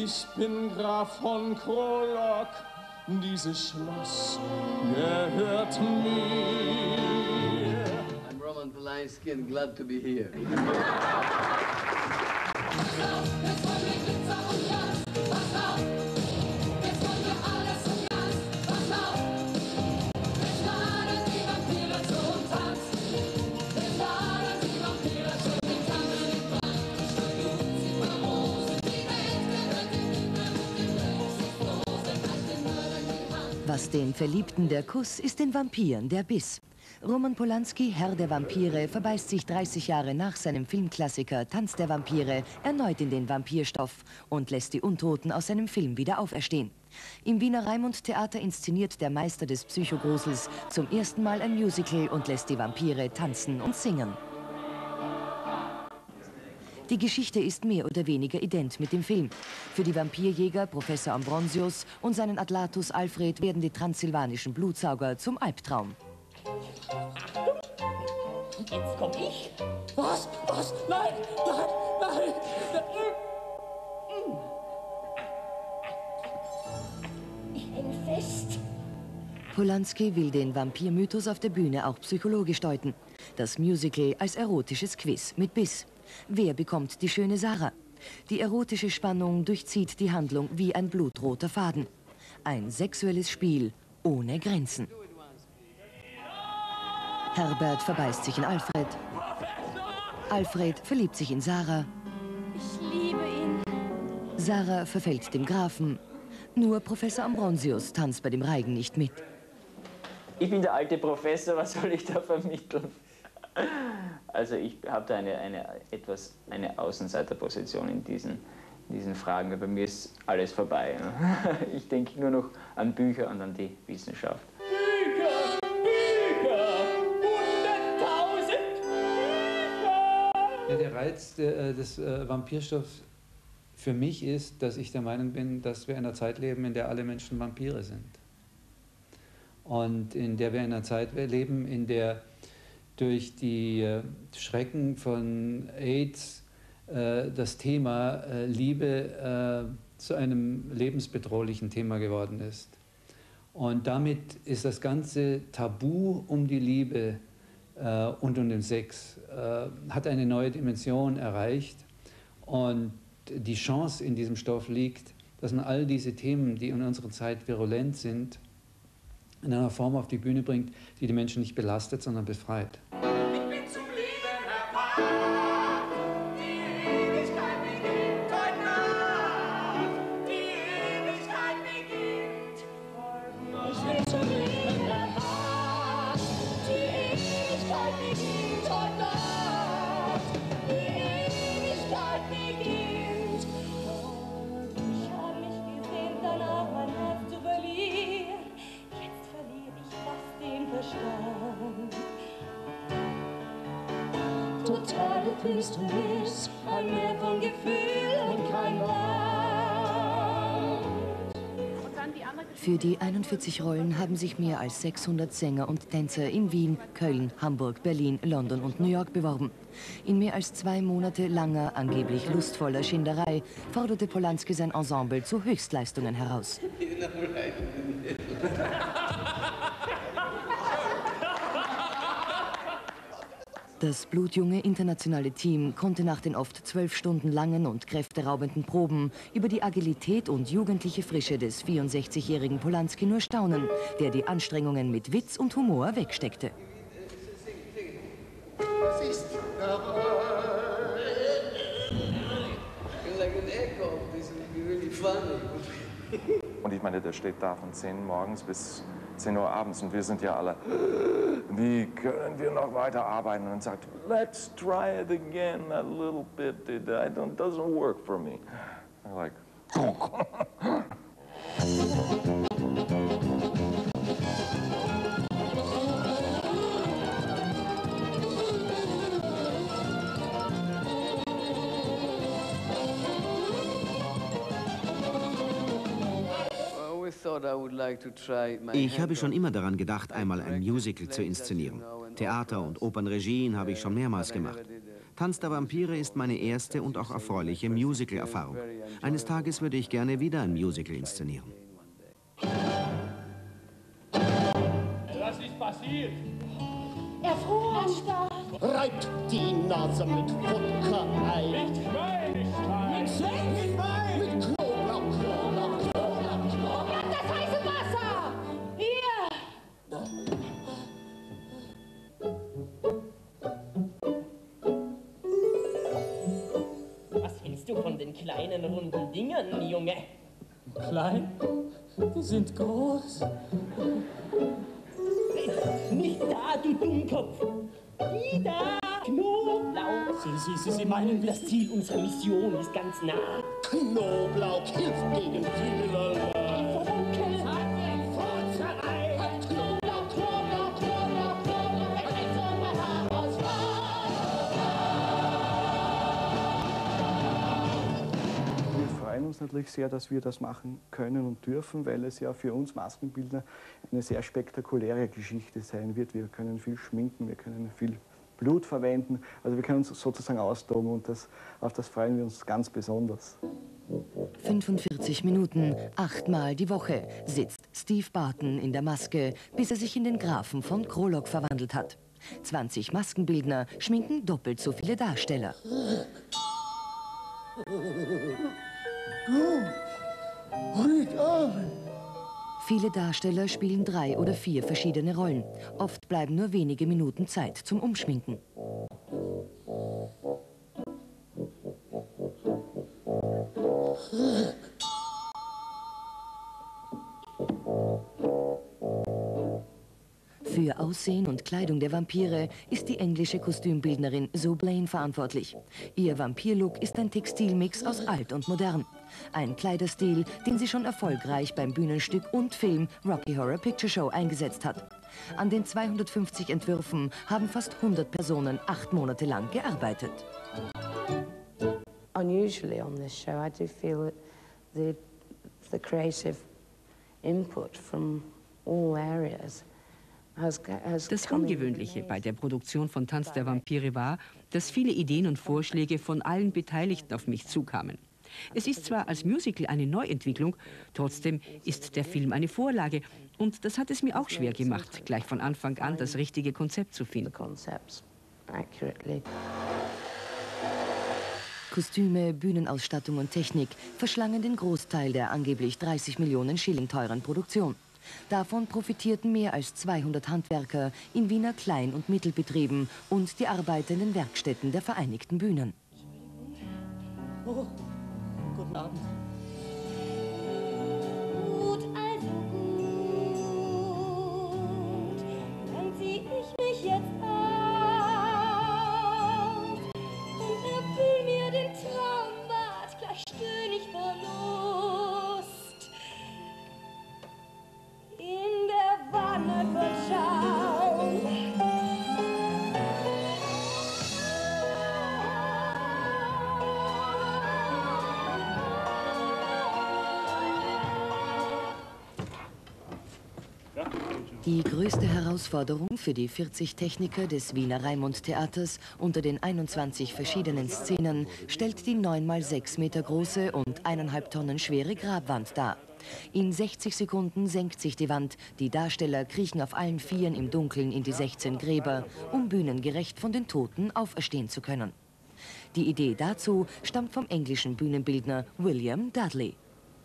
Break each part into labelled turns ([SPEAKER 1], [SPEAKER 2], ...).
[SPEAKER 1] Ich bin Graf von Krolok, dieses Schloss gehört mir.
[SPEAKER 2] I'm Roman Polanski and glad to be here.
[SPEAKER 3] Was den Verliebten der Kuss, ist den Vampiren der Biss. Roman Polanski, Herr der Vampire, verbeißt sich 30 Jahre nach seinem Filmklassiker Tanz der Vampire erneut in den Vampirstoff und lässt die Untoten aus seinem Film wieder auferstehen. Im Wiener Raimund-Theater inszeniert der Meister des Psychogrusels zum ersten Mal ein Musical und lässt die Vampire tanzen und singen. Die Geschichte ist mehr oder weniger ident mit dem Film. Für die Vampirjäger Professor Ambronsius und seinen Adlatus Alfred werden die transsilvanischen Blutsauger zum Albtraum.
[SPEAKER 1] Jetzt komm ich. Was? Was? Nein, nein, nein.
[SPEAKER 4] Ich hänge fest.
[SPEAKER 3] Polanski will den Vampirmythos auf der Bühne auch psychologisch deuten. Das Musical als erotisches Quiz mit Biss. Wer bekommt die schöne Sarah? Die erotische Spannung durchzieht die Handlung wie ein blutroter Faden. Ein sexuelles Spiel ohne Grenzen. Herbert verbeißt sich in Alfred. Alfred verliebt sich in Sarah.
[SPEAKER 4] Ich liebe ihn.
[SPEAKER 3] Sarah verfällt dem Grafen. Nur Professor Ambronsius tanzt bei dem Reigen nicht mit.
[SPEAKER 5] Ich bin der alte Professor, was soll ich da vermitteln? Also ich habe da eine Außenseiterposition in diesen Fragen, weil bei mir ist alles vorbei. Ich denke nur noch an Bücher und an die Wissenschaft.
[SPEAKER 1] Bücher, Bücher, 100.000 Bücher.
[SPEAKER 6] Ja, der Reiz des Vampirstoffs für mich ist, dass ich der Meinung bin, dass wir in einer Zeit leben, in der alle Menschen Vampire sind. Und in der wir in einer Zeit leben, in der durch die Schrecken von AIDS das Thema Liebe zu einem lebensbedrohlichen Thema geworden ist. Und damit ist das ganze Tabu um die Liebe und um den Sex hat eine neue Dimension erreicht. Und die Chance in diesem Stoff liegt, dass man all diese Themen, die in unserer Zeit virulent sind, in einer Form auf die Bühne bringt, die die Menschen nicht belastet, sondern befreit.
[SPEAKER 1] Ich bin zum Leben erwacht. Die Ewigkeit beginnt heute Nacht. Die Ewigkeit beginnt. Ich bin zum Leben erwacht. Die Ewigkeit beginnt heute Nacht. Die Ewigkeit beginnt.
[SPEAKER 4] Ich habe mich gesehen, danach mein Herz zu verlieren. Jetzt verliere ich fast den Verstand.
[SPEAKER 1] Totale Finsternis, ein Meer von Gefühl und kein Land.
[SPEAKER 3] Für die 41 Rollen haben sich mehr als 600 Sänger und Tänzer in Wien, Köln, Hamburg, Berlin, London und New York beworben. In mehr als 2 Monate langer, angeblich lustvoller Schinderei forderte Polanski sein Ensemble zu Höchstleistungen heraus. Das blutjunge internationale Team konnte nach den oft 12 Stunden langen und kräfteraubenden Proben über die Agilität und jugendliche Frische des 64-jährigen Polanski nur staunen, der die Anstrengungen mit Witz und Humor wegsteckte.
[SPEAKER 7] Und ich meine, der steht da von 10 morgens bis 10 Uhr abends und wir sind ja alle, wie können wir noch weiter arbeiten? Und sagt, let's try it again a little bit. It doesn't work for me. I'm like,
[SPEAKER 8] Ich habe schon immer daran gedacht, einmal ein Musical zu inszenieren. Theater- und Opernregien habe ich schon mehrmals gemacht. Tanz der Vampire ist meine erste und auch erfreuliche Musical-Erfahrung. Eines Tages würde ich gerne wieder ein Musical inszenieren.
[SPEAKER 9] Was ist passiert?
[SPEAKER 4] Erfroren.
[SPEAKER 10] Reibt die Nase mit Wodka ein.
[SPEAKER 9] Nicht Wein, nicht Wein.
[SPEAKER 10] Mit Wein. Mit Knoblauch, Knoblauch, Knoblauch, Knoblauch.
[SPEAKER 4] Das heiße Wasser. Hier.
[SPEAKER 11] Was hältst du von den kleinen runden Dingern, Junge?
[SPEAKER 10] Klein? Die sind groß.
[SPEAKER 11] Nicht da, du Dummkopf! Die da! Knoblauch!
[SPEAKER 10] Sie meinen,
[SPEAKER 11] Das Ziel unserer Mission ist ganz nah.
[SPEAKER 10] Knoblauch hilft gegen vielerlei.
[SPEAKER 4] Knoblauch, Knoblauch, Knoblauch, Knoblauch.
[SPEAKER 12] Wir freuen uns natürlich sehr, dass wir das machen können und dürfen, weil es ja für uns Maskenbildner eine sehr spektakuläre Geschichte sein wird. Wir können viel schminken, wir können viel Blut verwenden, also wir können uns sozusagen austoben und auf das freuen wir uns ganz besonders.
[SPEAKER 3] 45 Minuten, 8-mal die Woche sitzt Steve Barton in der Maske, bis er sich in den Grafen von Krolok verwandelt hat. 20 Maskenbildner schminken doppelt so viele Darsteller. Viele Darsteller spielen 3 oder 4 verschiedene Rollen. Oft bleiben nur wenige Minuten Zeit zum Umschminken. Für Aussehen und Kleidung der Vampire ist die englische Kostümbildnerin Sue Blaine verantwortlich. Ihr Vampirlook ist ein Textilmix aus alt und modern. Ein Kleiderstil, den sie schon erfolgreich beim Bühnenstück und Film Rocky Horror Picture Show eingesetzt hat. An den 250 Entwürfen haben fast 100 Personen 8 Monate lang gearbeitet.
[SPEAKER 13] Unusually on this show, I do feel that the creative input from all areas.
[SPEAKER 14] Das Ungewöhnliche bei der Produktion von Tanz der Vampire war, dass viele Ideen und Vorschläge von allen Beteiligten auf mich zukamen. Es ist zwar als Musical eine Neuentwicklung, trotzdem ist der Film eine Vorlage. Und das hat es mir auch schwer gemacht, gleich von Anfang an das richtige Konzept zu finden.
[SPEAKER 3] Kostüme, Bühnenausstattung und Technik verschlangen den Großteil der angeblich 30 Millionen Schilling teuren Produktion. Davon profitierten mehr als 200 Handwerker in Wiener Klein- und Mittelbetrieben und die Arbeiter in den Werkstätten der Vereinigten Bühnen.
[SPEAKER 10] Oh, guten Abend.
[SPEAKER 4] Gut, also gut. Dann zieh ich mich jetzt aus und erfüll mir den Traumbad. Gleich stöhn ich vor Lust. In der Wanne voll Schaum. Die größte Herausforderung für die 40 Techniker des Wiener Raimund-Theaters unter den 21 verschiedenen Szenen stellt die 9x6 Meter große und 1,5 Tonnen schwere Grabwand dar. In 60 Sekunden senkt sich die Wand, die Darsteller kriechen auf allen Vieren im Dunkeln in die 16 Gräber, um bühnengerecht von den Toten auferstehen zu können. Die Idee dazu stammt vom englischen Bühnenbildner William Dudley.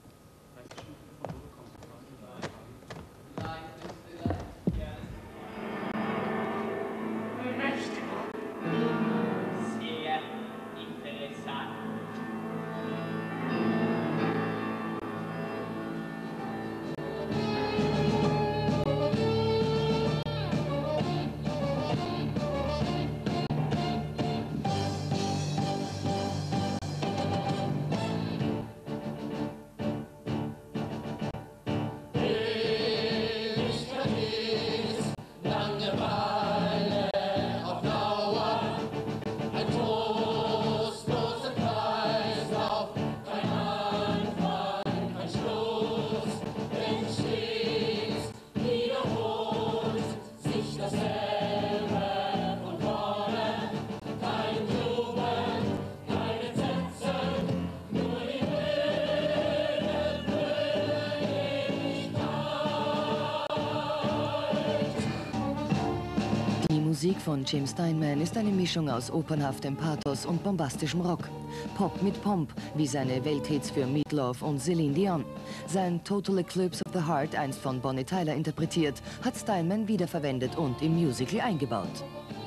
[SPEAKER 11] Sehr interessant.
[SPEAKER 4] Musik von Jim Steinman ist eine Mischung aus opernhaftem Pathos und bombastischem Rock. Pop mit Pomp, wie seine Welthits für Meat Loaf und Celine Dion. Sein Total Eclipse of the Heart, einst von Bonnie Tyler interpretiert, hat Steinman wiederverwendet und im Musical eingebaut.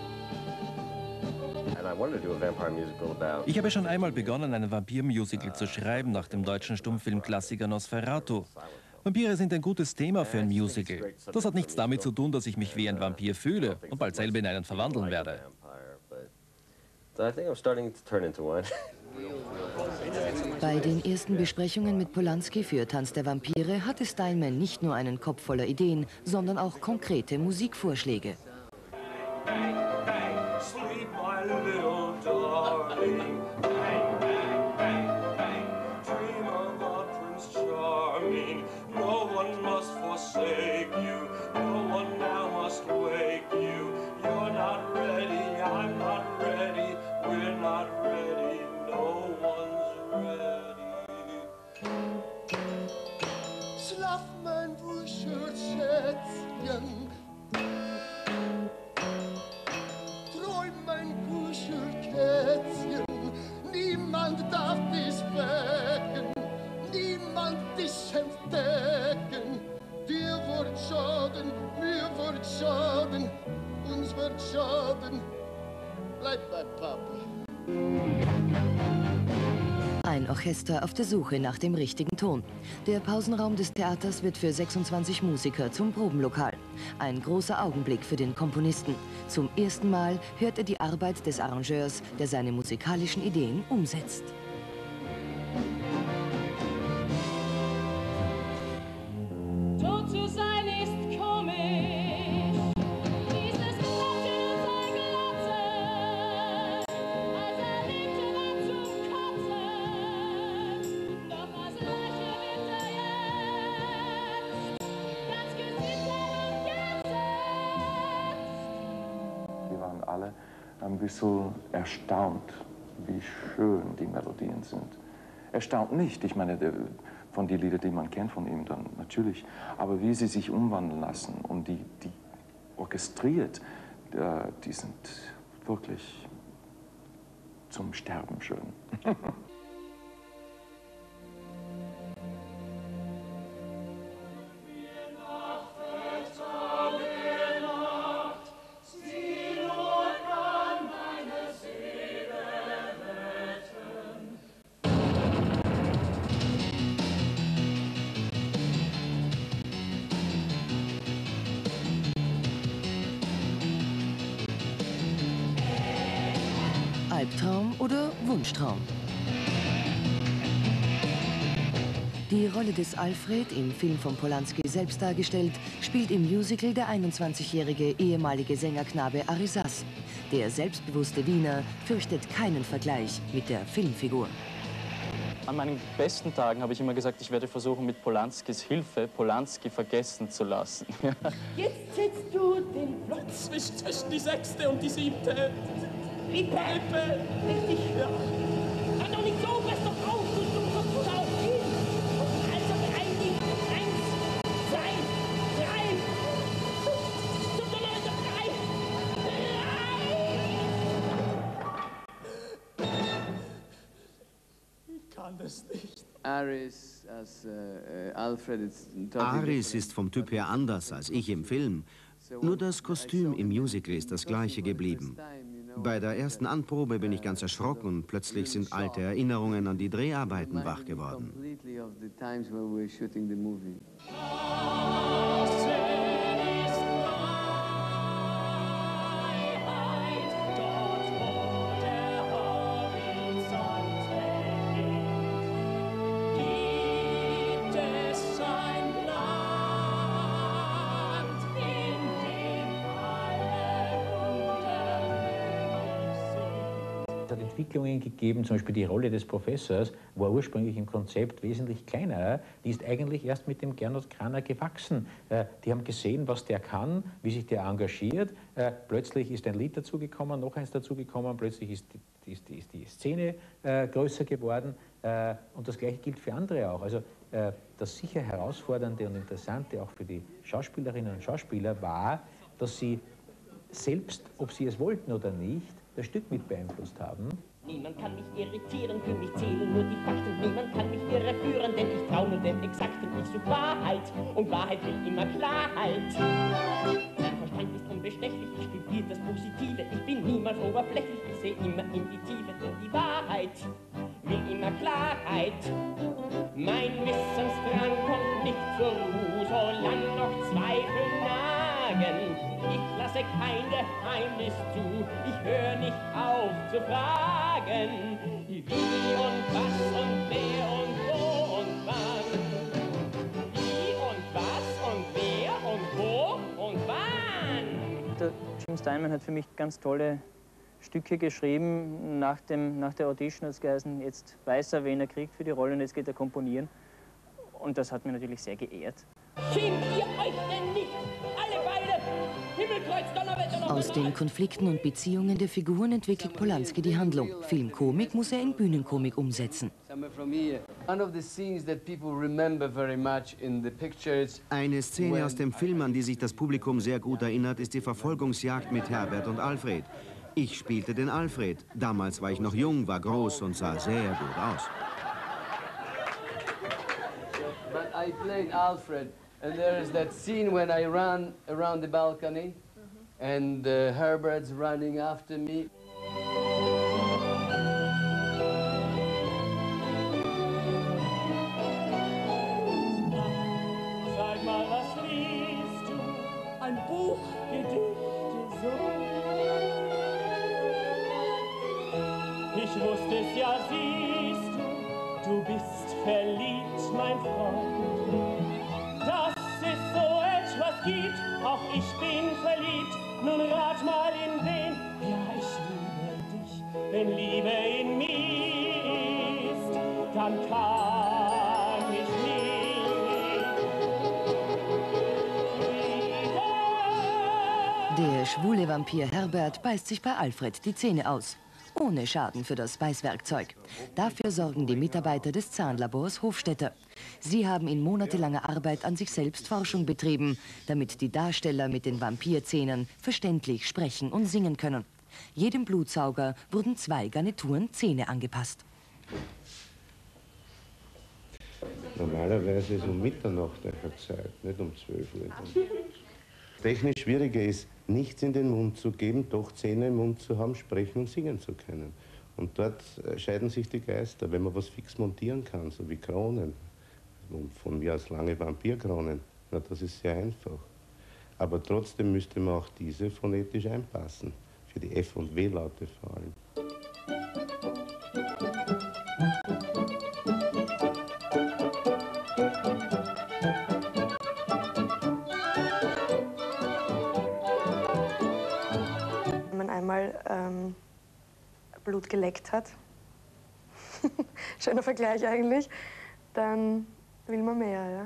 [SPEAKER 15] Ich habe schon einmal begonnen, ein Vampir-Musical zu schreiben, nach dem deutschen Stummfilmklassiker Nosferatu. Vampire sind ein gutes Thema für ein Musical. Das hat nichts damit zu tun, dass ich mich wie ein Vampir fühle und bald selber in einen verwandeln werde.
[SPEAKER 4] Bei den ersten Besprechungen mit Polanski für Tanz der Vampire hatte Steinman nicht nur einen Kopf voller Ideen, sondern auch konkrete Musikvorschläge.
[SPEAKER 10] Schlaf, mein Wuschelschätzchen, träum, mein Kuschelkätzchen, niemand darf dich wecken, niemand dich entdecken. Dir wird schaden, mir wird schaden, uns wird schaden. Bleib bei Papa.
[SPEAKER 4] Ein Orchester auf der Suche nach dem richtigen Ton. Der Pausenraum des Theaters wird für 26 Musiker zum Probenlokal. Ein großer Augenblick für den Komponisten. Zum ersten Mal hört er die Arbeit des Arrangeurs, der seine musikalischen Ideen umsetzt.
[SPEAKER 1] Tot zu sein ist komisch, dieses Lachen und sein Glotzen, als lebte war zum Kotzen, doch was Leiche wird jetzt, ganz gesittet und gesetzt.
[SPEAKER 7] Wir waren alle ein bisschen erstaunt, wie schön die Melodien sind. Erstaunt nicht, ich meine, von den Liedern, die man kennt von ihm dann natürlich, aber wie sie sich umwandeln lassen und die orchestriert, die sind wirklich zum Sterben schön.
[SPEAKER 4] Albtraum oder Wunschtraum? Die Rolle des Alfred, im Film von Polanski selbst dargestellt, spielt im Musical der 21-jährige ehemalige Sängerknabe Arisas. Der selbstbewusste Wiener fürchtet keinen Vergleich mit der Filmfigur.
[SPEAKER 16] An meinen besten Tagen habe ich immer gesagt, ich werde versuchen, mit Polanskis Hilfe Polanski vergessen zu lassen.
[SPEAKER 11] Jetzt setzt du den Platz zwischen die 6. und die 7. Rippe. Richtig, ja. Kann doch nicht so, pass doch auf, du kommst da auch hin. Also eigentlich 1, 2, 3. Tut mir leid, 3. Ich kann das nicht.
[SPEAKER 2] Aris as Alfred, it's totally
[SPEAKER 8] Aris ist vom Typ her anders als ich im Film. Nur das Kostüm im Musical ist das gleiche geblieben. Bei der ersten Anprobe bin ich ganz erschrocken und plötzlich sind alte Erinnerungen an die Dreharbeiten wach geworden.
[SPEAKER 17] Es hat Entwicklungen gegeben, zum Beispiel die Rolle des Professors war ursprünglich im Konzept wesentlich kleiner. Die ist eigentlich erst mit dem Gernot Kraner gewachsen. Die haben gesehen, was der kann, wie sich der engagiert. Plötzlich ist ein Lied dazugekommen, noch eins dazugekommen, plötzlich ist die Szene größer geworden. Und das Gleiche gilt für andere auch. Also das sicher Herausfordernde und Interessante auch für die Schauspielerinnen und Schauspieler war, dass sie selbst, ob sie es wollten oder nicht, das Stück mit beeinflusst haben.
[SPEAKER 11] Niemand kann mich irritieren, für mich zählen nur die Fakten. Niemand kann mich irreführen, denn ich trau nur dem Exakten. Ich such Wahrheit und Wahrheit will immer Klarheit. Mein Verstand ist unbestechlich, ich studiere das Positive. Ich bin niemals oberflächlich, ich sehe immer in die Tiefe. Denn die Wahrheit will immer Klarheit. Mein Wissensdrang kommt nicht zur Ruhe, solange noch Zweifel nagen. Ich lasse kein Geheimnis zu, ich höre nicht auf zu fragen. Wie und was und wer und wo und wann. Wie und was und wer und wo und wann.
[SPEAKER 5] Der Jim Steinman hat für mich ganz tolle Stücke geschrieben. Nach der Audition hat es geheißen, jetzt weiß er, wen er kriegt für die Rolle und jetzt geht er komponieren. Und das hat mich natürlich sehr geehrt.
[SPEAKER 11] Schämt ihr euch denn nicht? Alle beide! Himmelkreuz, Donnerwetter, noch
[SPEAKER 4] Aus den Konflikten und Beziehungen der Figuren entwickelt Polanski die Handlung. Filmkomik muss er in Bühnenkomik umsetzen.
[SPEAKER 8] Eine Szene aus dem Film, an die sich das Publikum sehr gut erinnert, ist die Verfolgungsjagd mit Herbert und Alfred. Ich spielte den Alfred. Damals war ich noch jung, war groß und sah sehr gut aus.
[SPEAKER 2] But I played Alfred, and there is that scene when I run around the balcony, and Herbert's running after me.
[SPEAKER 11] Sag mal, was liest du? Ein Buch, Gedichte, so. Ich wusste es ja, siehst du, du bist verliebt, mein Freund. Dass es so etwas gibt, auch ich bin verliebt. Nun rat mal in wen? Ja, ich liebe dich. Wenn Liebe in mir ist, dann kann ich nicht.
[SPEAKER 4] Der schwule Vampir Herbert beißt sich bei Alfred die Zähne aus. Ohne Schaden für das Beißwerkzeug. Dafür sorgen die Mitarbeiter des Zahnlabors Hofstetter. Sie haben in monatelanger Arbeit an sich selbst Forschung betrieben, damit die Darsteller mit den Vampirzähnen verständlich sprechen und singen können. Jedem Blutsauger wurden 2 Garnituren Zähne angepasst.
[SPEAKER 18] Normalerweise ist um Mitternacht eine Zeit, nicht um 12 Uhr. Technisch schwieriger ist, nichts in den Mund zu geben, doch Zähne im Mund zu haben, sprechen und singen zu können. Und dort scheiden sich die Geister. Wenn man was fix montieren kann, so wie Kronen, und von mir aus lange Vampirkronen, na, das ist sehr einfach. Aber trotzdem müsste man auch diese phonetisch einpassen, für die F- und W-Laute vor allem.
[SPEAKER 19] Blut geleckt hat, schöner Vergleich eigentlich, dann will man mehr, ja.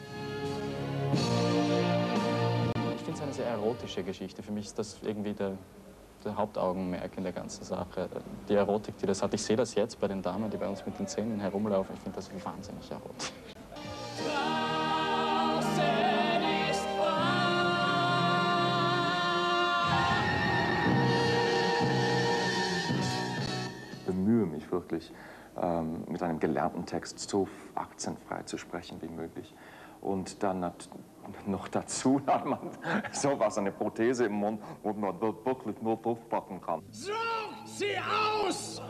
[SPEAKER 16] Ich finde es eine sehr erotische Geschichte. Für mich ist das irgendwie der Hauptaugenmerk in der ganzen Sache. Die Erotik, die das hat. Ich sehe das jetzt bei den Damen, die bei uns mit den Zähnen herumlaufen. Ich finde das wahnsinnig erotisch.
[SPEAKER 7] Bemühe mich wirklich, mit einem gelernten Text so akzentfrei zu sprechen wie möglich. Und dann noch dazu hat man sowas, eine Prothese im Mund, wo man wirklich nur draufpacken kann.
[SPEAKER 10] Such sie aus!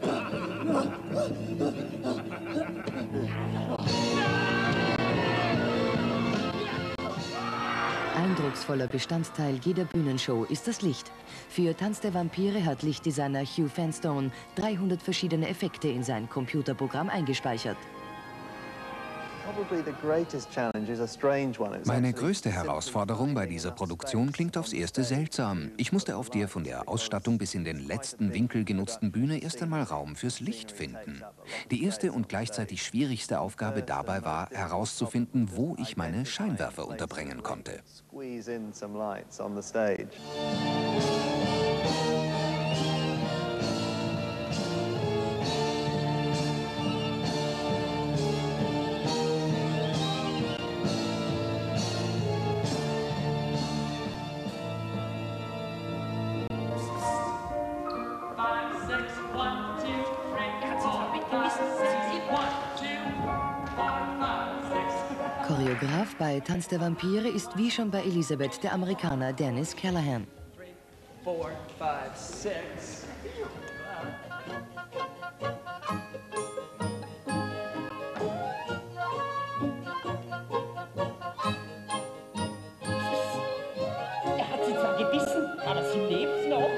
[SPEAKER 4] Eindrucksvoller Bestandteil jeder Bühnenshow ist das Licht. Für Tanz der Vampire hat Lichtdesigner Hugh Fanstone 300 verschiedene Effekte in sein Computerprogramm eingespeichert.
[SPEAKER 20] Meine größte Herausforderung bei dieser Produktion klingt aufs Erste seltsam. Ich musste auf der von der Ausstattung bis in den letzten Winkel genutzten Bühne erst einmal Raum fürs Licht finden. Die erste und gleichzeitig schwierigste Aufgabe dabei war, herauszufinden, wo ich meine Scheinwerfer unterbringen konnte.
[SPEAKER 3] Choreograf bei Tanz der Vampire ist wie schon bei Elisabeth der Amerikaner Dennis Callahan.
[SPEAKER 5] 3, 4, 5, 6.
[SPEAKER 11] Er hat sie zwar gebissen, aber sie lebt noch.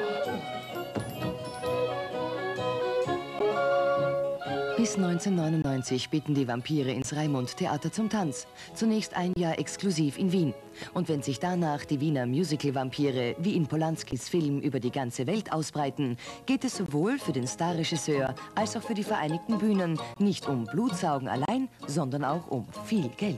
[SPEAKER 3] Bis 1999 bitten die Vampire ins Raimund-Theater zum Tanz. Zunächst ein Jahr exklusiv in Wien. Und wenn sich danach die Wiener Musical-Vampire wie in Polanskis Film über die ganze Welt ausbreiten, geht es sowohl für den Starregisseur als auch für die Vereinigten Bühnen nicht um Blutsaugen allein, sondern auch um viel Geld.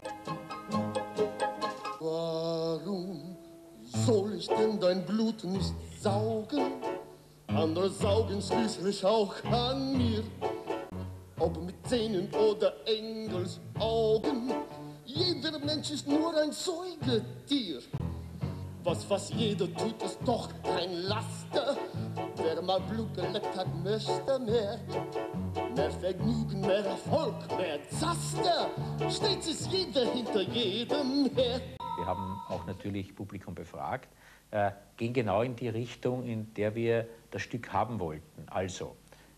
[SPEAKER 10] Warum soll ich denn dein Blut nicht saugen? Andere saugen schließlich auch an mir. Ob mit Zähnen oder Engelsaugen, jeder Mensch ist nur ein Säugetier. Was jeder tut, ist doch kein Laster. Wer mal Blut geleckt hat, möchte mehr. Mehr Vergnügen, mehr Erfolg, mehr Zaster. Stets ist jeder hinter jedem her.
[SPEAKER 17] Wir haben auch natürlich Publikum befragt, gehen genau in die Richtung, in der wir das Stück haben wollten. Also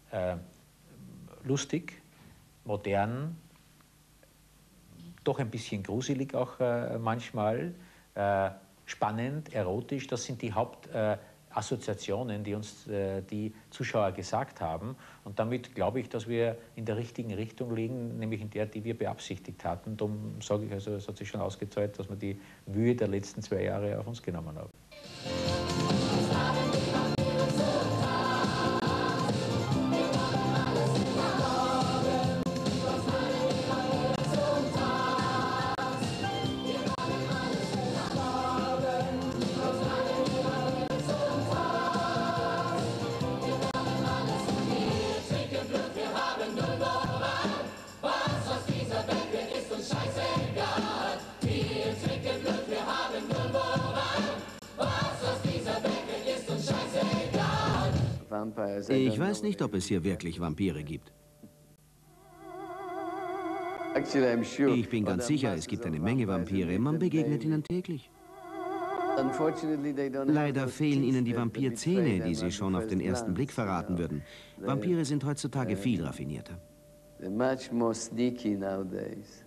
[SPEAKER 17] lustig, modern, doch ein bisschen gruselig auch manchmal, spannend, erotisch. Das sind die Hauptassoziationen, die uns die Zuschauer gesagt haben. Und damit glaube ich, dass wir in der richtigen Richtung liegen, nämlich in der, die wir beabsichtigt hatten. Darum sage ich, also, es hat sich schon ausgezahlt, dass wir die Mühe der letzten 2 Jahre auf uns genommen haben.
[SPEAKER 8] Ich weiß nicht, ob es hier wirklich Vampire gibt. Ich bin ganz sicher, es gibt eine Menge Vampire. Man begegnet ihnen täglich. Leider fehlen ihnen die Vampirzähne, die sie schon auf den ersten Blick verraten würden. Vampire sind heutzutage viel raffinierter.
[SPEAKER 2] They're much more sneaky nowadays.